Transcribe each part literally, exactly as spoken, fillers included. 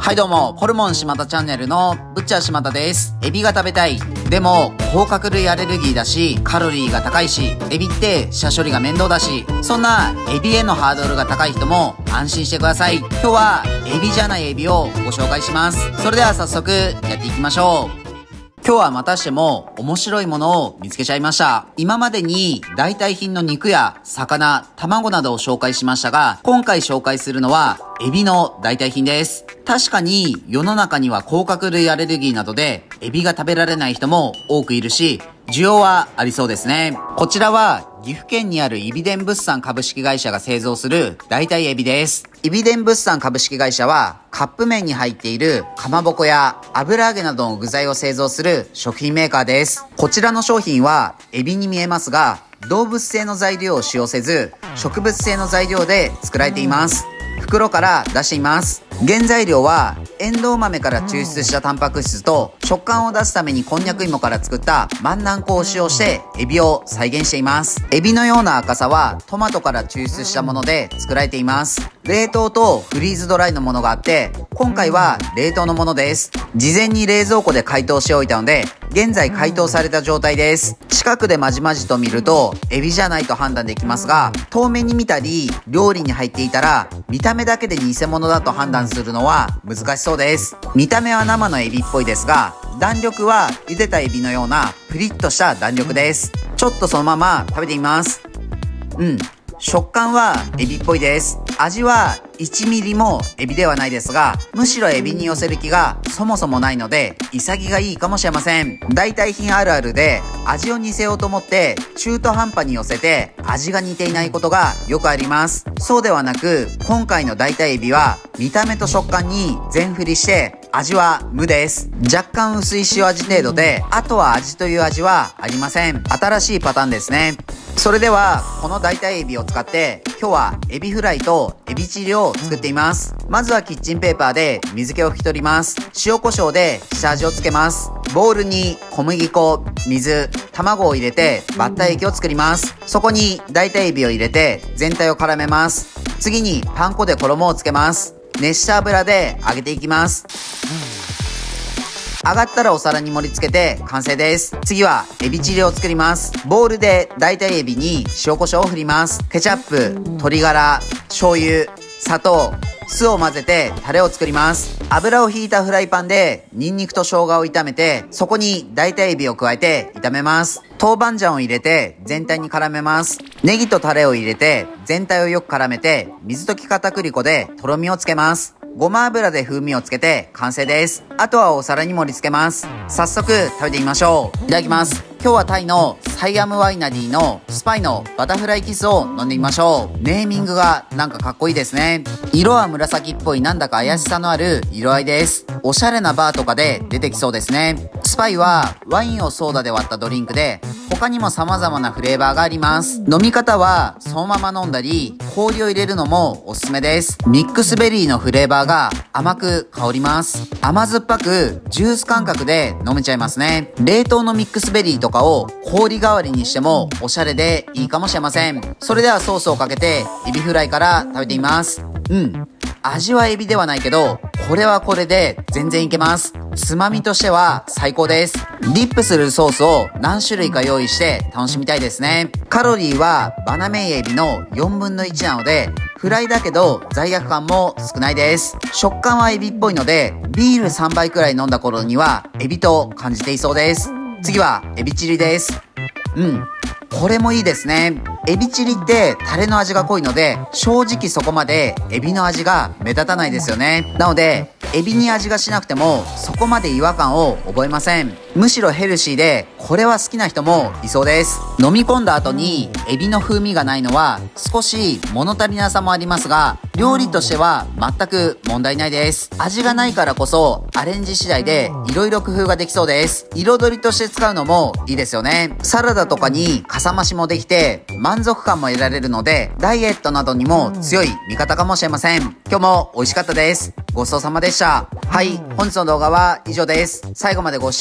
はいどうも、ホルモン島田チャンネルのブッチャー島田です。エビが食べたい。でも、甲殻類アレルギーだし、カロリーが高いし、エビって下処理が面倒だし、そんなエビへのハードルが高い人も安心してください。今日はエビじゃないエビをご紹介します。それでは早速やっていきましょう。今日はまたしても面白いものを見つけちゃいました。今までに代替品の肉や魚、卵などを紹介しましたが、今回紹介するのはエビの代替品です。確かに世の中には甲殻類アレルギーなどでエビが食べられない人も多くいるし、需要はありそうですね。こちらは岐阜県にあるイビデン物産株式会社が製造する代替エビです。イビデン物産株式会社はカップ麺に入っているかまぼこや油揚げなどの具材を製造する食品メーカーです。こちらの商品はエビに見えますが、動物性の材料を使用せず植物性の材料で作られています。袋から出しています。原材料はエンドウ豆から抽出したタンパク質と食感を出すためにこんにゃく芋から作った万南粉を使用してエビを再現しています。エビのような赤さはトマトから抽出したもので作られています。冷凍とフリーズドライのものがあって、今回は冷凍のものです。事前に冷蔵庫で解凍しておいたので、現在解凍された状態です。近くでまじまじと見るとエビじゃないと判断できますが、遠目に見たり料理に入っていたら見た目だけで偽物だと判断するのは難しそうです。見た目は生のエビっぽいですが、弾力は茹でたエビのようなプリッとした弾力です。ちょっとそのまま食べてみます。うん。食感はエビっぽいです。味はいちミリもエビではないですが、むしろエビに寄せる気がそもそもないので、潔がいいかもしれません。代替品あるあるで、味を似せようと思って中途半端に寄せて味が似ていないことがよくあります。そうではなく、今回の代替エビは見た目と食感に全振りして味は無です。若干薄い塩味程度で、あとは味という味はありません。新しいパターンですね。それではこの代替エビを使って今日はエビフライとエビチリを作っています。まずはキッチンペーパーで水気を拭き取ります。塩コショウで下味をつけます。ボウルに小麦粉、水、卵を入れてバッター液を作ります。そこに代替エビを入れて全体を絡めます。次にパン粉で衣をつけます。熱した油で揚げていきます。揚がったらお皿に盛り付けて完成です。次はエビチリを作ります。ボウルで代替エビに塩コショウを振ります。ケチャップ、鶏ガラ、醤油、砂糖、酢を混ぜてタレを作ります。油を引いたフライパンでニンニクと生姜を炒めて、そこに代替エビを加えて炒めます。豆板醤を入れて全体に絡めます。ネギとタレを入れて全体をよく絡めて、水溶き片栗粉でとろみをつけます。ごま油で風味をつけて完成です。あとはお皿に盛り付けます。早速食べてみましょう。いただきます。今日はタイのサイアムワイナリーのスパイのバタフライキスを飲んでみましょう。ネーミングがなんかかっこいいですね。色は紫っぽいなんだか怪しさのある色合いです。おしゃれなバーとかで出てきそうですね。スパイはワインをソーダで割ったドリンクで、他にも様々なフレーバーがあります。飲み方はそのまま飲んだり氷を入れるのもおすすめです。ミックスベリーのフレーバーが甘く香ります。甘酸っぱくジュース感覚で飲めちゃいますね。冷凍のミックスベリーとかを氷代わりにしてもおしゃれでいいかもしれません。それではソースをかけてエビフライから食べてみます。うん。味はエビではないけど、これはこれで全然いけます。つまみとしては最高です。ディップするソースを何種類か用意して楽しみたいですね。カロリーはバナメイエビのよんぶんのいちなので、フライだけど罪悪感も少ないです。食感はエビっぽいので、ビールさんばいくらい飲んだ頃にはエビと感じていそうです。次はエビチリです。うん。これもいいですね。エビチリってタレの味が濃いので、正直そこまでエビの味が目立たないですよね。なので、エビに味がしなくてもそこまで違和感を覚えません。むしろヘルシーで、これは好きな人もいそうです。飲み込んだ後にエビの風味がないのは少し物足りなさもありますが、料理としては全く問題ないです。味がないからこそアレンジ次第で色々工夫ができそうです。彩りとして使うのもいいですよね。サラダとかにかさ増しもできて満足感も得られるので、ダイエットなどにも強い味方かもしれません。今日も美味しかったです。ごちそうさまでした。はい、本日の動画は以上です。最後までご視聴ありがとうございました。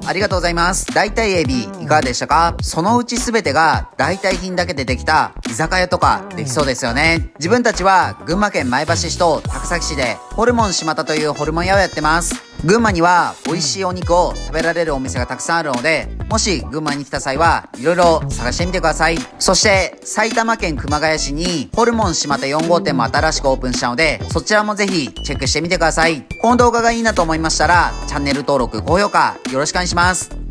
ありがとうございます。代替エビ、いかがでしたか？そのうちすべてが代替品だけでできた居酒屋とかできそうですよね。自分たちは群馬県前橋市と高崎市でホルモン島田というホルモン屋をやってます。群馬には美味しいお肉を食べられるお店がたくさんあるので、もし群馬に来た際はいろいろ探してみてください。そして埼玉県熊谷市にホルモン島田よん号店も新しくオープンしたので、そちらもぜひチェックしてみてください。この動画がいいなと思いましたらチャンネル登録、高評価よろしくお願いします。